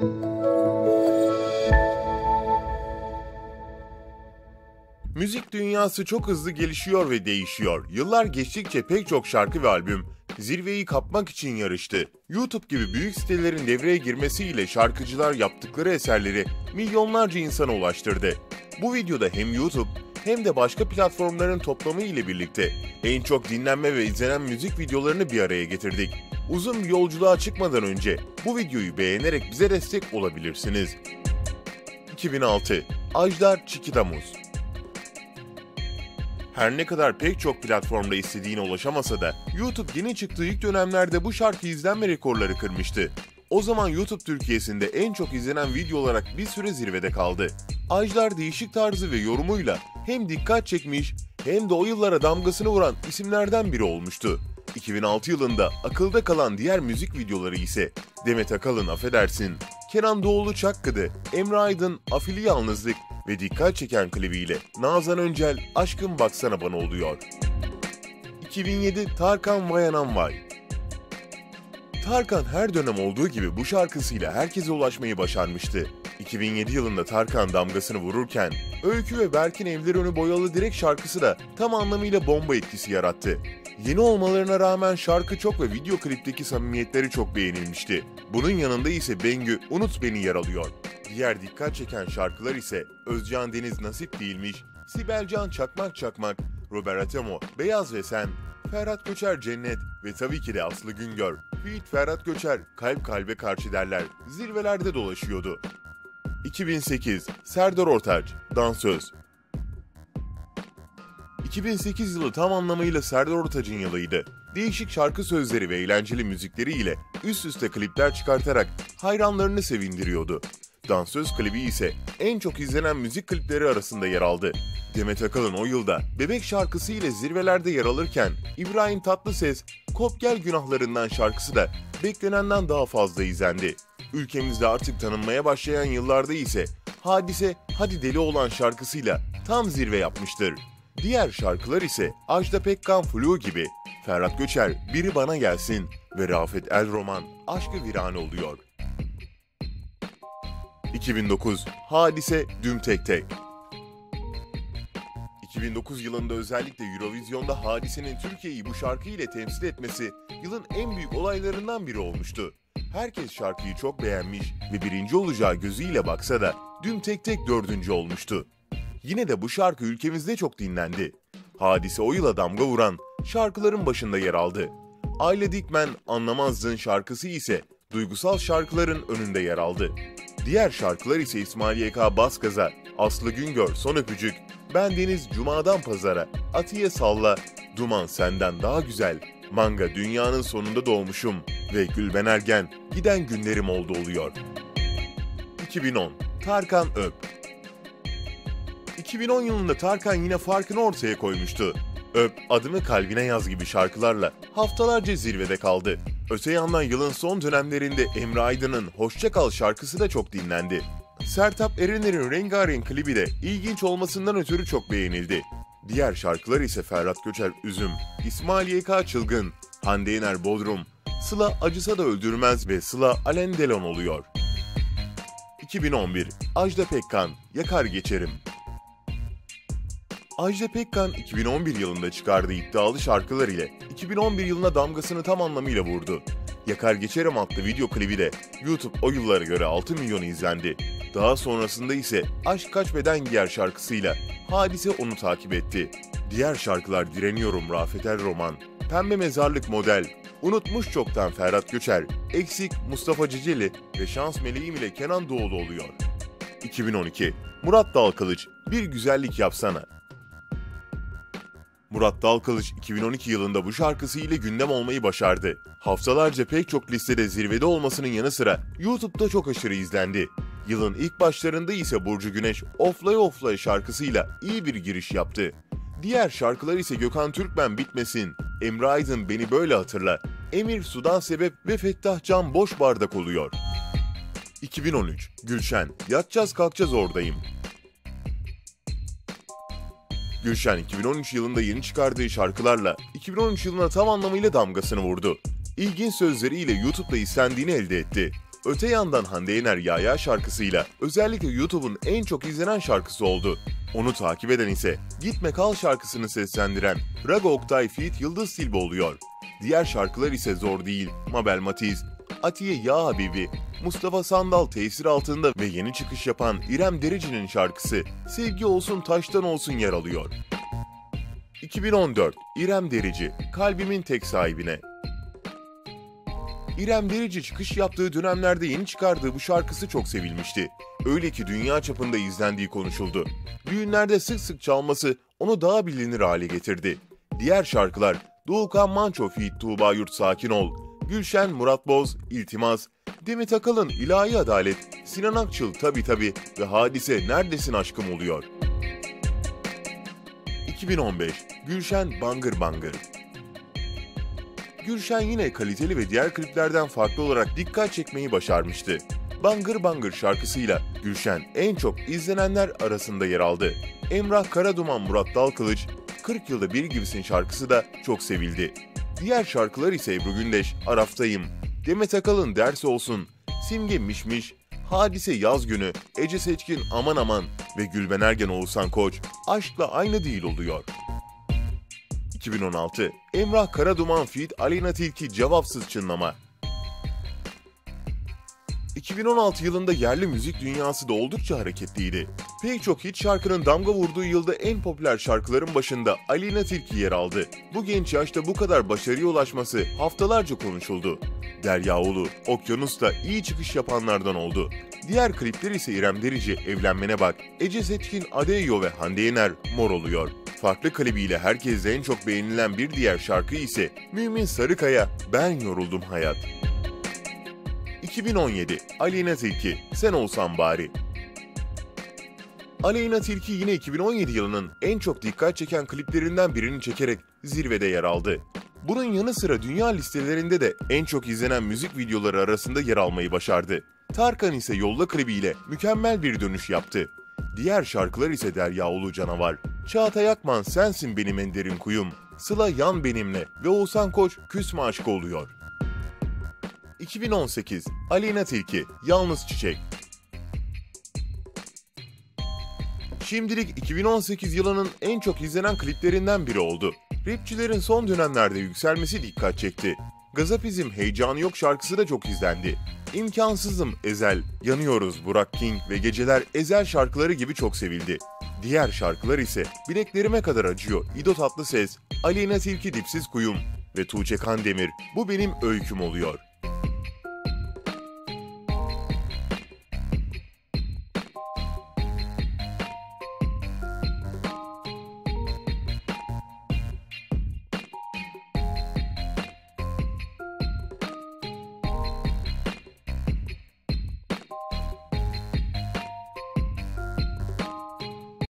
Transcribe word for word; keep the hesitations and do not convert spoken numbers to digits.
Müzik dünyası çok hızlı gelişiyor ve değişiyor. Yıllar geçtikçe pek çok şarkı ve albüm zirveyi kapmak için yarıştı. YouTube gibi büyük sitelerin devreye girmesiyle şarkıcılar yaptıkları eserleri milyonlarca insana ulaştırdı. Bu videoda hem YouTube hem de başka platformların toplamı ile birlikte en çok dinlenme ve izlenen müzik videolarını bir araya getirdik. Uzun bir yolculuğa çıkmadan önce bu videoyu beğenerek bize destek olabilirsiniz. iki bin altı Ajdar Çikitamuz. Her ne kadar pek çok platformda istediğine ulaşamasa da YouTube yeni çıktığı ilk dönemlerde bu şarkı izlenme rekorları kırmıştı. O zaman YouTube Türkiye'sinde en çok izlenen video olarak bir süre zirvede kaldı. Ajdar değişik tarzı ve yorumuyla hem dikkat çekmiş hem de o yıllara damgasını vuran isimlerden biri olmuştu. iki bin altı yılında akılda kalan diğer müzik videoları ise Demet Akalın Affedersin, Kenan Doğulu Çakkıdı, Emre Aydın Afili Yalnızlık ve dikkat çeken klibiyle Nazan Öncel Aşkım Baksana Bana oluyor. iki bin yedi Tarkan Vay Anam Vay. Tarkan her dönem olduğu gibi bu şarkısıyla herkese ulaşmayı başarmıştı. iki bin yedi yılında Tarkan damgasını vururken Öykü ve Berk'in Evler Önü Boyalı Direk şarkısı da tam anlamıyla bomba etkisi yarattı. Yeni olmalarına rağmen şarkı çok ve video klipteki samimiyetleri çok beğenilmişti. Bunun yanında ise Bengü Unut Beni yer alıyor. Diğer dikkat çeken şarkılar ise Özcan Deniz Nasip Değilmiş, Sibel Can Çakmak Çakmak, Robert Atemo Beyaz ve Sen, Ferhat Göçer Cennet ve tabii ki de Aslı Güngör. Feat Ferhat Göçer Kalp Kalbe Karşı derler zirvelerde dolaşıyordu. iki bin sekiz Serdar Ortaç Dansöz. iki bin sekiz yılı tam anlamıyla Serdar Ortaç'ın yılıydı. Değişik şarkı sözleri ve eğlenceli müzikleriyle üst üste klipler çıkartarak hayranlarını sevindiriyordu. Dansöz klibi ise en çok izlenen müzik klipleri arasında yer aldı. Demet Akalın o yılda Bebek şarkısı ile zirvelerde yer alırken İbrahim Tatlıses Kop Gel Günahlarından şarkısı da beklenenden daha fazla izlendi. Ülkemizde artık tanınmaya başlayan yıllarda ise Hadise Hadi Deli Olan şarkısıyla tam zirve yapmıştır. Diğer şarkılar ise Ajda Pekkan Flu gibi, Ferhat Göçer Biri Bana Gelsin ve Rafet El Roman Aşkı Virane oluyor. iki bin dokuz Hadise Düm Tek Tek. iki bin dokuz yılında özellikle Eurovision'da Hadise'nin Türkiye'yi bu şarkı ile temsil etmesi yılın en büyük olaylarından biri olmuştu. Herkes şarkıyı çok beğenmiş ve birinci olacağı gözüyle baksa da Düm Tek Tek dördüncü olmuştu. Yine de bu şarkı ülkemizde çok dinlendi. Hadise o yıla damga vuran şarkıların başında yer aldı. Ayla Dikmen Anlamazdın şarkısı ise duygusal şarkıların önünde yer aldı. Diğer şarkılar ise İsmail Y K Bas Gaza, Aslı Güngör Son Öpücük, Ben Deniz Cuma'dan Pazara, Atiye Salla, Duman Senden Daha Güzel, Manga Dünyanın Sonunda Doğmuşum ve Gülben Ergen Giden Günlerim Oldu oluyor. iki bin on Tarkan Öp. iki bin on yılında Tarkan yine farkını ortaya koymuştu. Öp, Adımı Kalbine Yaz gibi şarkılarla haftalarca zirvede kaldı. Öte yandan yılın son dönemlerinde Emre Aydın'ın Hoşça Kal şarkısı da çok dinlendi. Sertab Erener'in Rengarenk klibi de ilginç olmasından ötürü çok beğenildi. Diğer şarkılar ise Ferhat Göçer Üzüm, İsmail Y K Çılgın, Hande Yener Bodrum, Sıla Acısa da Öldürmez ve Sıla Alen Delon oluyor. iki bin on bir Ajda Pekkan Yakar Geçerim. Ajda Pekkan iki bin on bir yılında çıkardığı iddialı şarkılar ile iki bin on bir yılına damgasını tam anlamıyla vurdu. Yakar Geçerim adlı video klibi de YouTube o yıllara göre altı milyon izlendi. Daha sonrasında ise Aşk Kaç Beden Giyer şarkısıyla Hadise onu takip etti. Diğer şarkılar Direniyorum Rafet El Roman, Pembe Mezarlık Model, Unutmuş Çoktan Ferhat Göçer, Eksik Mustafa Ceceli ve Şans Meleğim ile Kenan Doğulu oluyor. iki bin on iki Murat Dalkılıç Bir Güzellik Yapsana. Murat Dalkılıç iki bin on iki yılında bu şarkısı ile gündem olmayı başardı. Haftalarca pek çok listede zirvede olmasının yanı sıra YouTube'da çok aşırı izlendi. Yılın ilk başlarında ise Burcu Güneş Oflay Oflay şarkısıyla iyi bir giriş yaptı. Diğer şarkılar ise Gökhan Türkmen Bitmesin, Emre Aydın Beni Böyle Hatırla, Emir Sudan Sebep ve Fettah Can Boş Bardak oluyor. iki bin on üç Gülşen Yatacağız Kalkacağız Oradayım. Gülşen iki bin on üç yılında yeni çıkardığı şarkılarla iki bin on üç yılına tam anlamıyla damgasını vurdu. İlginç sözleriyle YouTube'da izlendiğini elde etti. Öte yandan Hande Yener Yaya şarkısıyla özellikle YouTube'un en çok izlenen şarkısı oldu. Onu takip eden ise Gitme Kal şarkısını seslendiren Rago Oktay feat. Yıldız Tilbe oluyor. Diğer şarkılar ise Zor Değil, Mabel Matiz, Atiye Ya Habibi, Mustafa Sandal tesir altında ve yeni çıkış yapan İrem Derici'nin şarkısı Sevgi Olsun Taştan Olsun yer alıyor. iki bin on dört İrem Derici, Kalbimin Tek Sahibine. İrem Derici çıkış yaptığı dönemlerde yeni çıkardığı bu şarkısı çok sevilmişti. Öyle ki dünya çapında izlendiği konuşuldu. Düğünlerde sık sık çalması onu daha bilinir hale getirdi. Diğer şarkılar Doğukan Manço feat. Tuğba Yurt Sakin Ol, Gülşen Murat Boz İltimas, Demet Akalın İlahi Adalet, Sinan Akçıl Tabi Tabi ve Hadise Neredesin Aşkım oluyor. iki bin on beş Gülşen Bangır Bangır. Gülşen yine kaliteli ve diğer kliplerden farklı olarak dikkat çekmeyi başarmıştı. Bangır Bangır şarkısıyla Gülşen en çok izlenenler arasında yer aldı. Emrah Karaduman Murat Dalkılıç, kırk yılda bir gibisin şarkısı da çok sevildi. Diğer şarkılar ise Ebru Gündeş, Araftayım, Demet Akalın Ders Olsun, Simge Mişmiş, Hadise Yaz Günü, Ece Seçkin Aman Aman ve Gülben Ergen Oğuzhan Koç, Aşkla Aynı Değil oluyor. iki bin on altı Emrah Karaduman feat. Aleyna Tilki Cevapsız Çınlama. iki bin on altı yılında yerli müzik dünyası da oldukça hareketliydi. Pek çok hit şarkının damga vurduğu yılda en popüler şarkıların başında Aleyna Tilki yer aldı. Bu genç yaşta bu kadar başarıya ulaşması haftalarca konuşuldu. Derya Ulu, Okyanus'ta iyi çıkış yapanlardan oldu. Diğer klipler ise İrem Derici Evlenmene Bak, Ece Seçkin Adeyo ve Hande Yener Mor oluyor. Farklı klibiyle herkeste en çok beğenilen bir diğer şarkı ise Mümin Sarıkaya Ben Yoruldum Hayat. iki bin on yedi Aleyna Tilki Sen Olsan Bari. Aleyna Tilki yine iki bin on yedi yılının en çok dikkat çeken kliplerinden birini çekerek zirvede yer aldı. Bunun yanı sıra dünya listelerinde de en çok izlenen müzik videoları arasında yer almayı başardı. Tarkan ise Yolla klibiyle mükemmel bir dönüş yaptı. Diğer şarkılar ise Derya Ulu Canavar, Çağatay Akman Sensin Benim En Derin Kuyum, Sıla Yan Benimle ve Oğuzhan Koç Küsme Aşkı oluyor. iki bin on sekiz Aleyna Tilki Yalnız Çiçek. Şimdilik iki bin on sekiz yılının en çok izlenen kliplerinden biri oldu. Rapçilerin son dönemlerde yükselmesi dikkat çekti. Gazapizm Heyecanı Yok şarkısı da çok izlendi. İmkansızım Ezel, Yanıyoruz Burak King ve Geceler Ezel şarkıları gibi çok sevildi. Diğer şarkılar ise Bileklerime Kadar Acıyor, İdo Tatlıses, Aleyna Tilki Dipsiz Kuyum ve Tuğçe Kandemir Bu Benim Öyküm oluyor.